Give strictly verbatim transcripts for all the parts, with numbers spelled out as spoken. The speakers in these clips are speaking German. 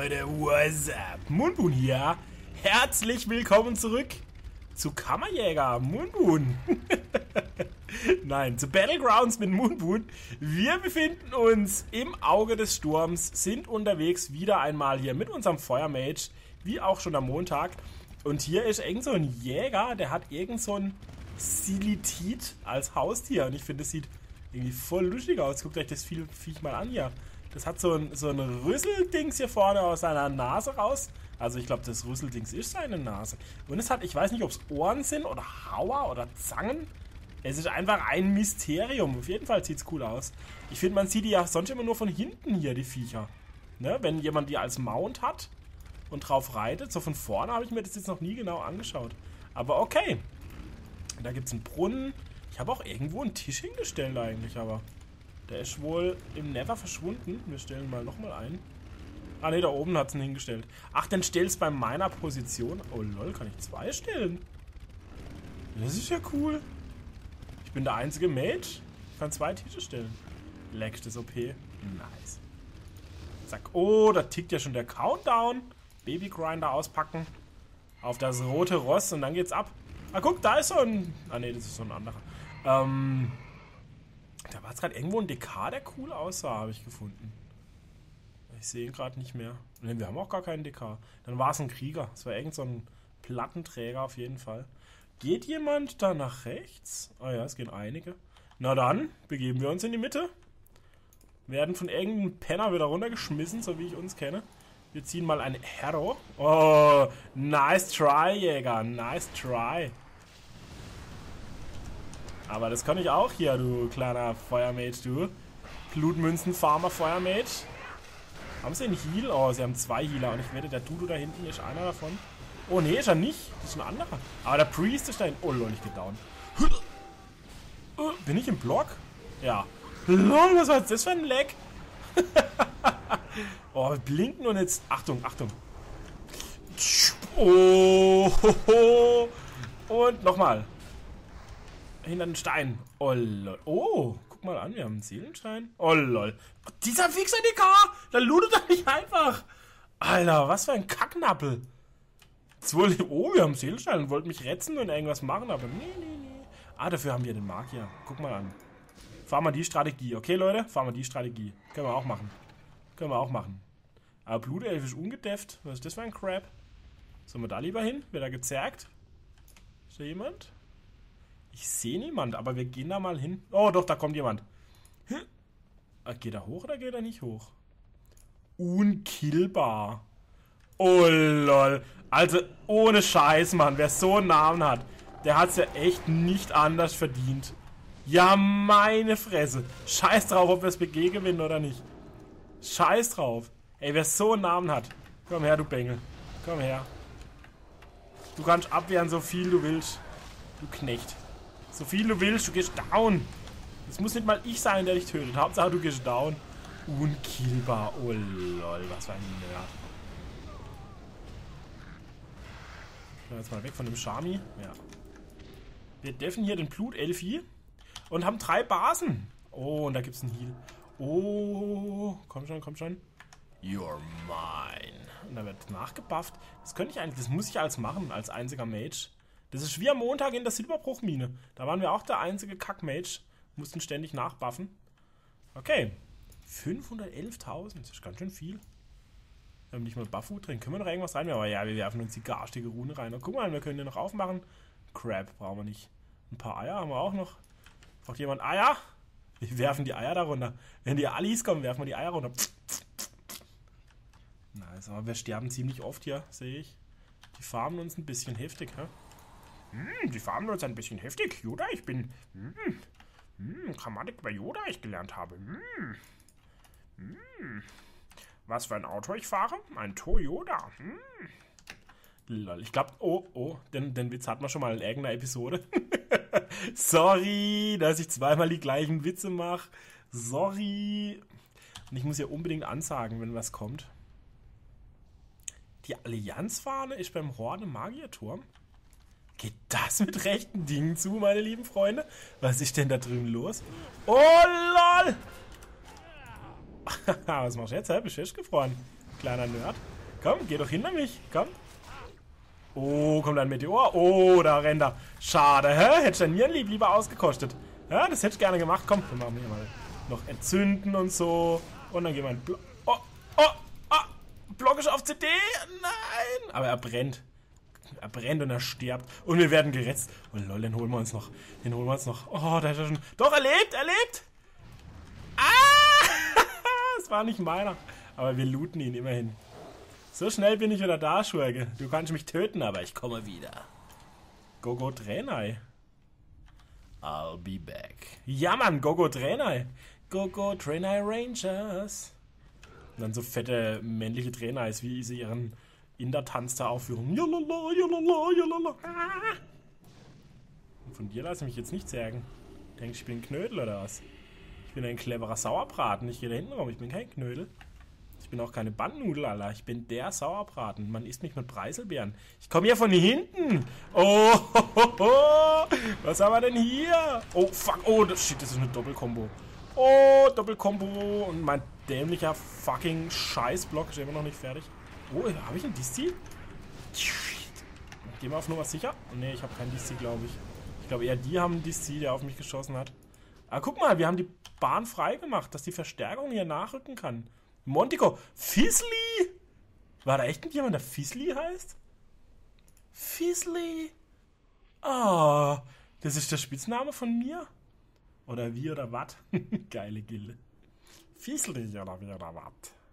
Leute, what's up? Moonboon hier. Herzlich willkommen zurück zu Kammerjäger Moonboon. Nein, zu Battlegrounds mit Moonboon. Wir befinden uns im Auge des Sturms, sind unterwegs wieder einmal hier mit unserem Feuermage, wie auch schon am Montag. Und hier ist irgend so ein Jäger, der hat irgend so ein Silitit als Haustier. Und ich finde, das sieht irgendwie voll lustig aus. Guckt euch das Viech mal an hier. Das hat so ein, so ein Rüsseldings hier vorne aus seiner Nase raus. Also ich glaube, das Rüsseldings ist seine Nase. Und es hat, ich weiß nicht, ob es Ohren sind oder Hauer oder Zangen. Es ist einfach ein Mysterium. Auf jeden Fall sieht es cool aus. Ich finde, man sieht die ja sonst immer nur von hinten hier, die Viecher. Ne? Wenn jemand die als Mount hat und drauf reitet. So von vorne habe ich mir das jetzt noch nie genau angeschaut. Aber okay. Da gibt es einen Brunnen. Ich habe auch irgendwo einen Tisch hingestellt eigentlich, aber der ist wohl im Nether verschwunden. Wir stellen mal nochmal ein. Ah ne, da oben hat es ihn hingestellt. Ach, dann stellst bei meiner Position. Oh lol, kann ich zwei stellen? Das ist ja cool. Ich bin der einzige Mage. Ich kann zwei Tische stellen. Leck, das O P. Nice. Zack. Oh, da tickt ja schon der Countdown. Babygrinder auspacken. Auf das rote Ross und dann geht's ab. Ah, guck, da ist so ein... Ah ne, das ist so ein anderer. Ähm... Da war jetzt gerade irgendwo ein D K, der cool aussah, habe ich gefunden. Ich sehe ihn gerade nicht mehr. Ne, wir haben auch gar keinen D K. Dann war es ein Krieger. Es war irgend so ein Plattenträger auf jeden Fall. Geht jemand da nach rechts? Ah ja, es gehen einige. Na dann, begeben wir uns in die Mitte. Werden von irgendeinem Penner wieder runtergeschmissen, so wie ich uns kenne. Wir ziehen mal ein Hero. Oh, nice try, Jäger. Nice try. Aber das kann ich auch hier, du kleiner Feuermage, du. Blutmünzen-Farmer Feuermage. Haben sie einen Heal? Oh, sie haben zwei Healer. Und ich wette, der Dudu da hinten ist einer davon. Oh, nee, ist er nicht. Das ist ein anderer. Aber der Priest ist da hinten. Oh, lol, ich geh down. Bin ich im Block? Ja. Lol, was war das für ein Lag? Oh, wir blinken und jetzt... Achtung, Achtung. Oh, und nochmal. Hinter den Stein. Oh, lol. Oh, guck mal an, wir haben einen Seelenstein. Oh, lol. Dieser Fixer D K, da lootet er nicht einfach. Alter, was für ein Kacknappel. Wohl, oh, wir haben einen Seelenstein und wollten mich retzen und irgendwas machen, aber nee, nee, nee. Ah, dafür haben wir den Magier. Guck mal an. Fahren wir die Strategie. Okay, Leute, fahren wir die Strategie. Können wir auch machen. Können wir auch machen. Aber Blutelf ist ungedefft. Was ist das für ein Crap? Sollen wir da lieber hin? Wird er gezerrt? Ist da jemand? Ich sehe niemand, aber wir gehen da mal hin. Oh, doch, da kommt jemand. Geht er hoch oder geht er nicht hoch? Unkillbar. Oh, lol. Also, ohne Scheiß, Mann. Wer so einen Namen hat, der hat es ja echt nicht anders verdient. Ja, meine Fresse. Scheiß drauf, ob wir das B G gewinnen oder nicht. Scheiß drauf. Ey, wer so einen Namen hat. Komm her, du Bengel. Komm her. Du kannst abwehren, so viel du willst. Du Knecht. So viel du willst, du gehst down. Es muss nicht mal ich sein, der dich tötet. Hauptsache, du gehst down. Unkillbar. Oh lol, was für ein Nerd. Jetzt mal weg von dem Shami. Ja. Wir deffen hier den Blutelfi und haben drei Basen. Oh, und da gibt's einen Heal. Oh, komm schon, komm schon. You're mine. Und da wird nachgebufft. Das könnte ich eigentlich, das muss ich als machen, als einziger Mage. Das ist wie am Montag in der Silberbruchmine. Da waren wir auch der einzige Kack-Mage. Mussten ständig nachbuffen. Okay. fünfhundertelftausend. Das ist ganz schön viel. Wir haben nicht mal Buffood drin. Können wir noch irgendwas rein? Aber ja, wir werfen uns die garstige Rune rein. Und guck mal, wir können den noch aufmachen. Crap brauchen wir nicht. Ein paar Eier haben wir auch noch. Braucht jemand Eier? Wir werfen die Eier da runter. Wenn die Alis kommen, werfen wir die Eier runter. Nice, aber wir sterben ziemlich oft hier, sehe ich. Die farmen uns ein bisschen heftig, hä? Hm, die farmen uns ein bisschen heftig. Yoda, ich bin... Hm, hm, Grammatik bei Yoda, ich gelernt habe. Hm, hm. Was für ein Auto ich fahre? Ein Toyota. Hm. Lol, ich glaube... Oh, oh, den, den Witz hatten wir schon mal in irgendeiner Episode. Sorry, dass ich zweimal die gleichen Witze mache. Sorry. Und ich muss ja unbedingt ansagen, wenn was kommt. Die Allianzfahne ist beim Horde-Magierturm. Geht das mit rechten Dingen zu, meine lieben Freunde? Was ist denn da drüben los? Oh, lol! Was machst du jetzt? Bist du gefroren? Kleiner Nerd. Komm, geh doch hinter mich. Komm. Oh, kommt ein Meteor. Oh, da rennt er. Schade, hä? Hätte ich dein Nierenlieb lieber ausgekostet. Ja, das hätte ich gerne gemacht. Komm, dann machen wir hier mal noch entzünden und so. Und dann gehen wir in Block. Oh, oh, oh. Block ist auf C D. Nein. Aber er brennt. Er brennt und er stirbt. Und wir werden geretzt. Oh lol, den holen wir uns noch. Den holen wir uns noch. Oh, da ist er schon. Doch, er lebt, er lebt. Ah! Das war nicht meiner. Aber wir looten ihn immerhin. So schnell bin ich wieder da, Schurke. Du kannst mich töten, aber ich komme wieder. Gogo Draenei. I'll be back. Ja, Mann, Gogo Draenei. Gogo Draenei Rangers. Und dann so fette männliche Draeneis, wie sie ihren Inder-Tanz da aufführen. Jalala, jalala, jalala. Und von dir lasse ich mich jetzt nicht sagen. Denkst du, ich bin ein Knödel oder was? Ich bin ein cleverer Sauerbraten. Ich gehe da hinten rum. Ich bin kein Knödel. Ich bin auch keine Bandnudel, Alter. Ich bin der Sauerbraten. Man isst mich mit Preiselbeeren. Ich komme hier von hinten. Oh, ho, ho, ho. Was haben wir denn hier? Oh, fuck. Oh, das, shit, das ist eine Doppelkombo. Oh, Doppelkombo. Und mein dämlicher fucking Scheißblock ist immer noch nicht fertig. Oh, habe ich ein Diszi? Gehen wir auf Nummer sicher? Ne, ich habe kein Diszi, glaube ich. Ich glaube eher die haben einen Diszi, der auf mich geschossen hat. Aber guck mal, wir haben die Bahn frei gemacht, dass die Verstärkung hier nachrücken kann. Montico. Fizzly? War da echt jemand, der Fizzly heißt? Fizzly? Oh, das ist der Spitzname von mir? Oder wie oder was? Geile Gilde. Fizzly oder wie oder was?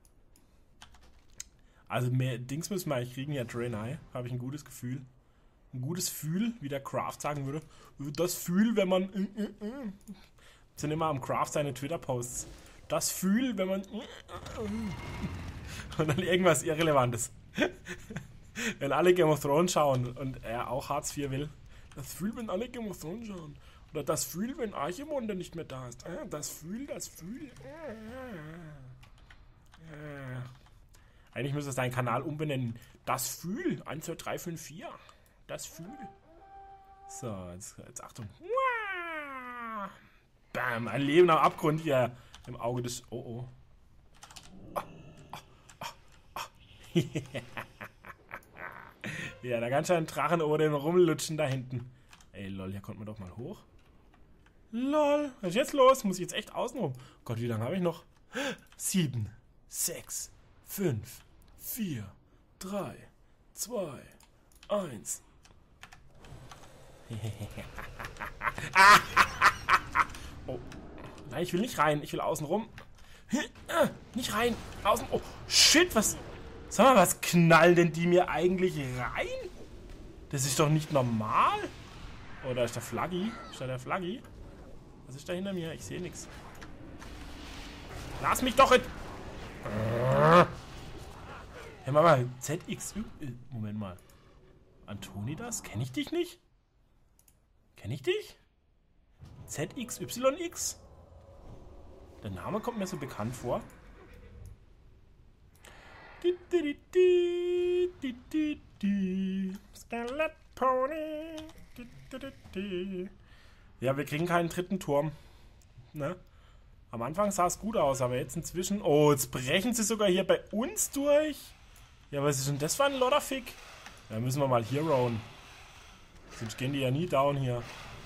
Also mehr Dings müssen wir eigentlich kriegen. Ja, Draenei. Habe ich ein gutes Gefühl. Ein gutes Fühl, wie der Craft sagen würde. Das Fühl, wenn man... Äh, äh, äh. Sind immer am Craft seine Twitter-Posts. Das Fühl, wenn man... Und dann irgendwas Irrelevantes. Wenn alle Game of Thrones schauen und er auch Hartz vier will. Das Fühl, wenn alle Game of Thrones schauen. Oder das Fühl, wenn Archimonde nicht mehr da ist. Das Fühl, das Fühl. Eigentlich müsste es deinen Kanal umbenennen. Das Fühl. eins, zwei, drei, fünf, vier. Das Fühl. So, jetzt, jetzt Achtung. Bam, ein Leben am Abgrund hier. Im Auge des... Oh, oh. Ah, ah, ah, ah. Ja, da kann schon ein Drachen über den rumlutschen da hinten. Ey, lol, hier kommt man doch mal hoch. Lol, was ist jetzt los? Muss ich jetzt echt außen rum? Gott, wie lange habe ich noch? Sieben, sechs, fünf, vier, drei, zwei, eins. Oh. Nein, ich will nicht rein. Ich will außen rum. Nicht rein. Außen. Oh, shit, was... Sag mal, was knallen denn die mir eigentlich rein? Das ist doch nicht normal. Oh, da ist der Flaggi. Ist da der Flaggi? Was ist da hinter mir? Ich sehe nichts. Lass mich doch in... Hey, mal, Z X Y... Moment mal. Antonidas? Kenne ich dich nicht? Kenne ich dich? Z X Y X? Der Name kommt mir so bekannt vor. Skelet Pony. Ja, wir kriegen keinen dritten Turm. Ne? Am Anfang sah es gut aus, aber jetzt inzwischen... Oh, jetzt brechen sie sogar hier bei uns durch. Ja, was ist denn das für ein Lodderfick? Da müssen wir mal heroen. Sonst gehen die ja nie down hier.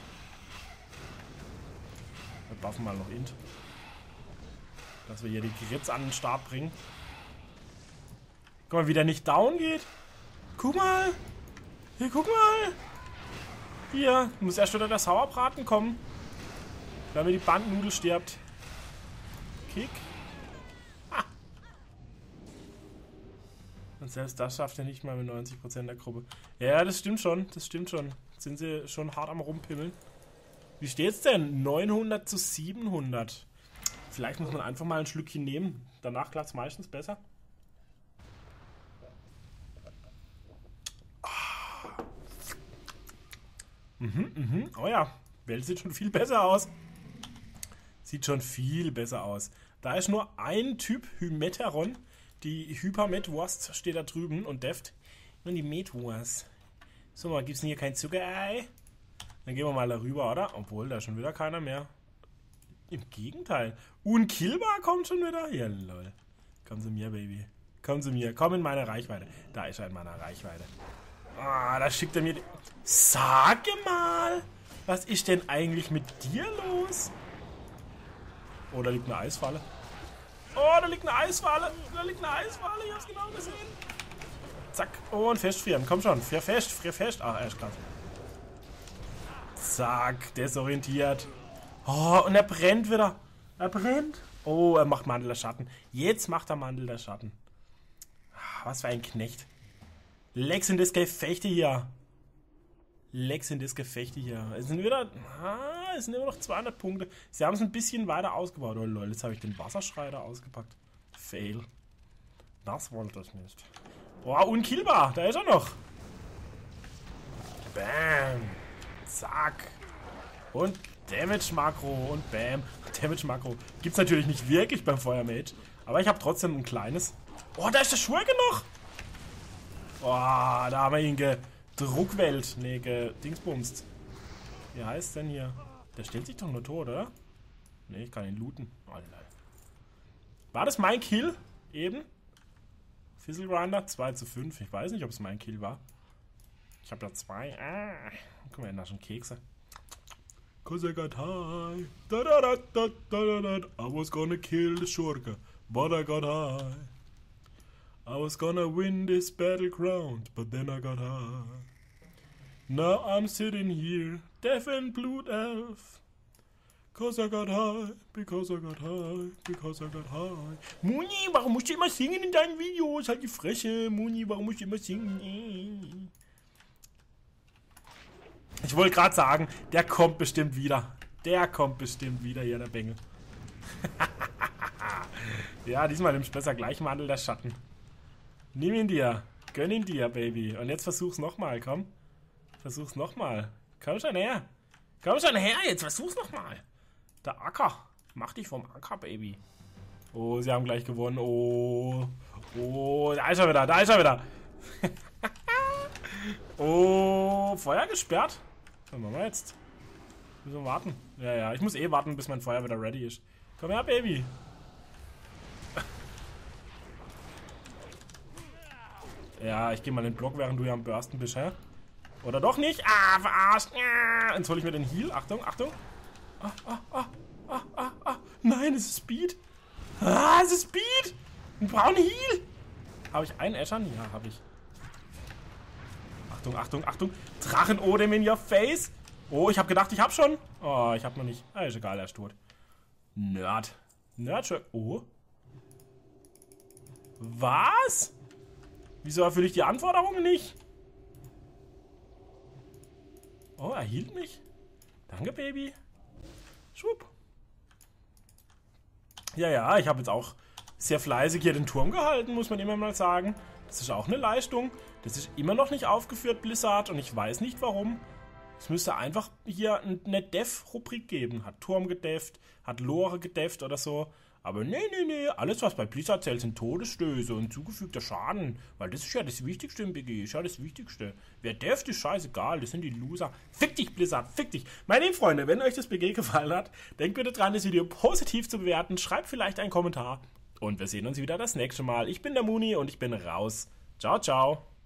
Wir buffen mal noch Int. Dass wir hier die Grits an den Start bringen. Guck mal, wie der nicht down geht. Guck mal. Hier, guck mal. Hier, muss erst wieder der Sauerbraten kommen. Damit die Bandnudel stirbt. Kick. Ah. Und selbst das schafft er nicht mal mit neunzig Prozent der Gruppe. Ja, das stimmt schon. Das stimmt schon. Jetzt sind sie schon hart am Rumpimmeln. Wie steht's denn? neunhundert zu siebenhundert. Vielleicht muss man einfach mal ein Schlückchen nehmen. Danach klappt's meistens besser. Ah. Mhm, mhm. Oh ja, Welt sieht schon viel besser aus. Sieht schon viel besser aus. Da ist nur ein Typ Hymeteron. Die Hypermetwurst steht da drüben und Deft. Nur die Metwurst. So, mal gibt's denn hier kein Zuckerei? Dann gehen wir mal darüber, oder? Obwohl, da ist schon wieder keiner mehr. Im Gegenteil. Unkillbar kommt schon wieder. Ja, lol. Kommen Sie mir, Baby. Komm zu mir. Komm in meine Reichweite. Da ist er in meiner Reichweite. Ah, da schickt er mir... Sag mal! Was ist denn eigentlich mit dir los? Oh, da liegt eine Eisfalle. Oh, da liegt eine Eisfalle. Da liegt eine Eisfalle. Ich hab's genau gesehen. Zack. Oh, und festfrieren. Komm schon. Frier fest. Frier fest. Ach, er ist krass. Zack. Desorientiert. Oh, und er brennt wieder. Er brennt. Oh, er macht Mantel der Schatten. Jetzt macht er Mantel der Schatten. Was für ein Knecht. Lex sind das Gefechte hier. Lex sind das Gefechte hier. Es sind wieder... Ah, es sind immer noch zweihundert Punkte. Sie haben es ein bisschen weiter ausgebaut. Oh lol, jetzt habe ich den Wasserschrei da ausgepackt. Fail. Das wollte ich nicht. Boah, unkillbar. Da ist er noch. Bam. Zack. Und Damage-Makro. Und bam. Damage-Makro. Gibt es natürlich nicht wirklich beim Feuermage. Aber ich habe trotzdem ein kleines. Oh, da ist der Schurke noch. Oh, da haben wir ihn gedruckwelt. Nee, gedingsbumst. Wie heißt denn hier? Der stellt sich doch nur tot, oder? Nee, ich kann ihn looten. Oh, nein. War das mein Kill? Eben? Fizzlegrinder zwei zu fünf. Ich weiß nicht, ob es mein Kill war. Ich habe da zwei. Ah. Guck mal, da schon Kekse. Cause I got high. Da, da, da, da, da, da. I was gonna kill the Schurke, but I got high. I was gonna win this battleground, but then I got high. Now I'm sitting here, deaf and Blutelf. Cause I got high, because I got high, because I got high. Muni, warum musst du immer singen in deinen Videos? Halt die Fresse, Muni, warum musst du immer singen? Ich wollte gerade sagen, der kommt bestimmt wieder. Der kommt bestimmt wieder hier, der Bengel. Ja, diesmal nimmst du besser gleich Mandel der Schatten. Nimm ihn dir. Gönn ihn dir, Baby. Und jetzt versuch's nochmal, komm. Versuch's nochmal. Komm schon her. Komm schon her, jetzt versuch's nochmal. Der Acker. Mach dich vom Acker, Baby. Oh, sie haben gleich gewonnen. Oh. Oh, da ist er wieder, da ist er wieder. Oh, Feuer gesperrt. Was machen wir jetzt? Müssen wir warten. Ja, ja, ich muss eh warten, bis mein Feuer wieder ready ist. Komm her, Baby. Ja, ich gehe mal in den Block, während du ja am Bursten bist, hä? Oder doch nicht? Ah, verarscht. Ja. Jetzt hole ich mir den Heal. Achtung, Achtung. Ah, ah, ah, ah, ah, ah. Nein, es ist Speed. Ah, es ist Speed. Ein brauner Heal. Habe ich einen Eschern? Ja, habe ich. Achtung, Achtung, Achtung. Drachen-Odem in your face. Oh, ich habe gedacht, ich habe schon. Oh, ich habe noch nicht. Ah, ist egal, er ist tot. Nerd. Nerd. Oh. Was? Wieso erfülle ich die Anforderungen nicht? Oh, er hielt mich. Danke, Baby. Schwupp. Ja, ja, ich habe jetzt auch sehr fleißig hier den Turm gehalten, muss man immer mal sagen. Das ist auch eine Leistung. Das ist immer noch nicht aufgeführt, Blizzard, und ich weiß nicht warum. Es müsste einfach hier eine Dev-Rubrik geben. Hat Turm gedevt, hat Lore gedevt oder so. Aber nee, nee, nee, alles was bei Blizzard zählt sind Todesstöße und zugefügter Schaden. Weil das ist ja das Wichtigste im B G, ist ja das Wichtigste. Wer deft, ist scheißegal, das sind die Loser. Fick dich, Blizzard, fick dich. Meine lieben Freunde, wenn euch das B G gefallen hat, denkt bitte dran, das Video positiv zu bewerten. Schreibt vielleicht einen Kommentar. Und wir sehen uns wieder das nächste Mal. Ich bin der Muni und ich bin raus. Ciao, ciao.